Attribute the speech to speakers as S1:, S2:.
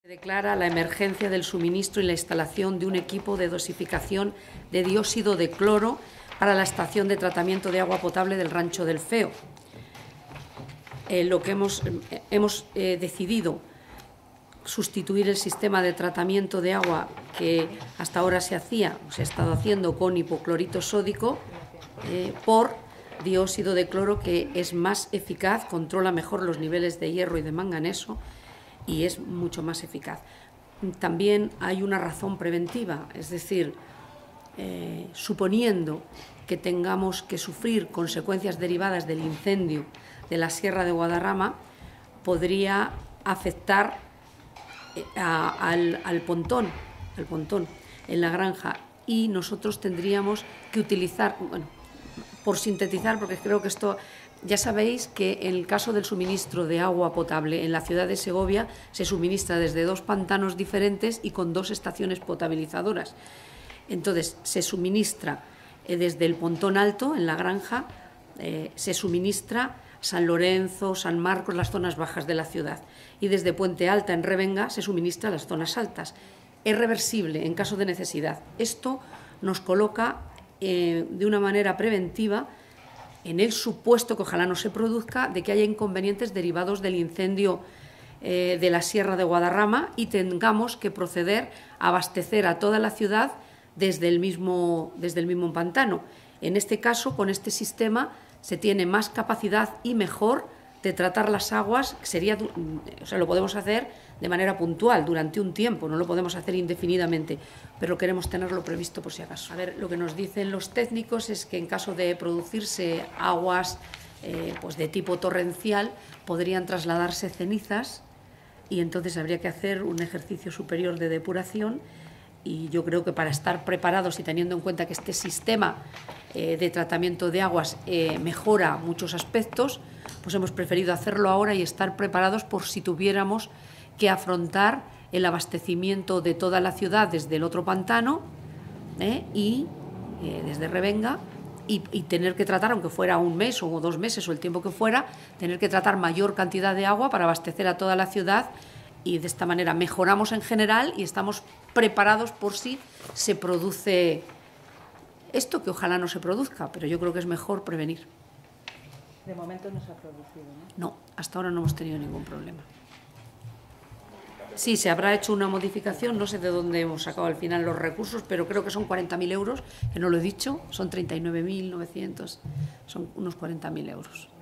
S1: Se declara la emergencia del suministro y la instalación de un equipo de dosificación de dióxido de cloro para la estación de tratamiento de agua potable del Rancho del Feo. Lo que hemos decidido sustituir el sistema de tratamiento de agua que hasta ahora se ha estado haciendo con hipoclorito sódico por dióxido de cloro, que es más eficaz, controla mejor los niveles de hierro y de manganeso y es mucho más eficaz. También hay una razón preventiva, es decir, suponiendo que tengamos que sufrir consecuencias derivadas del incendio de la Sierra de Guadarrama, podría afectar al pontón en la granja, y nosotros tendríamos que utilizar, bueno, por sintetizar, porque creo que esto, ya sabéis que en el caso del suministro de agua potable en la ciudad de Segovia se suministra desde 2 pantanos diferentes y con 2 estaciones potabilizadoras. Entonces se suministra desde el Pontón Alto, en la granja, se suministra San Lorenzo, San Marcos, las zonas bajas de la ciudad, y desde Puente Alta, en Revenga, se suministra las zonas altas. Es reversible en caso de necesidad. Esto nos coloca de una manera preventiva en el supuesto, que ojalá no se produzca, de que haya inconvenientes derivados del incendio de la Sierra de Guadarrama y tengamos que proceder a abastecer a toda la ciudad desde el mismo pantano. En este caso, con este sistema, se tiene más capacidad y mejor de tratar las aguas. Lo podemos hacer de manera puntual durante un tiempo, no lo podemos hacer indefinidamente, pero queremos tenerlo previsto por si acaso. A ver, lo que nos dicen los técnicos es que en caso de producirse aguas pues de tipo torrencial, podrían trasladarse cenizas y entonces habría que hacer un ejercicio superior de depuración. Y yo creo que para estar preparados y teniendo en cuenta que este sistema de tratamiento de aguas mejora muchos aspectos, pues hemos preferido hacerlo ahora y estar preparados por si tuviéramos que afrontar el abastecimiento de toda la ciudad desde el otro pantano y desde Revenga, y tener que tratar, aunque fuera un mes o 2 meses o el tiempo que fuera, tener que tratar mayor cantidad de agua para abastecer a toda la ciudad. Y de esta manera mejoramos en general y estamos preparados por si se produce esto, que ojalá no se produzca, pero yo creo que es mejor prevenir.
S2: De momento no se ha producido, ¿no?
S1: No, hasta ahora no hemos tenido ningún problema. Sí, se habrá hecho una modificación, no sé de dónde hemos sacado al final los recursos, pero creo que son 40.000 euros, que no lo he dicho, son 39.900, son unos 40.000 euros.